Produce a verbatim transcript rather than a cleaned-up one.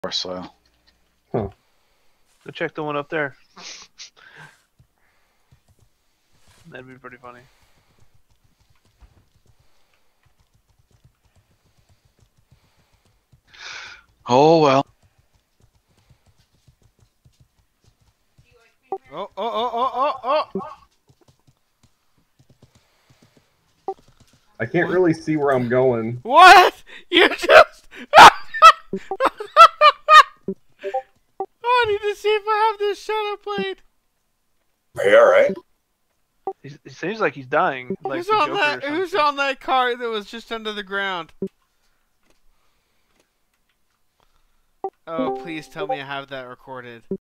soil. Huh. Go check the one up there. That'd be pretty funny. Oh well. Oh, oh, oh, oh, oh, oh! I can't What? really see where I'm going. What? You just... Oh, I need to see if I have this shadow blade. Are you alright? He's, it seems like he's dying. Like Who's the on Joker that? or Who's something. on that car that was just under the ground? Oh, please tell me I have that recorded.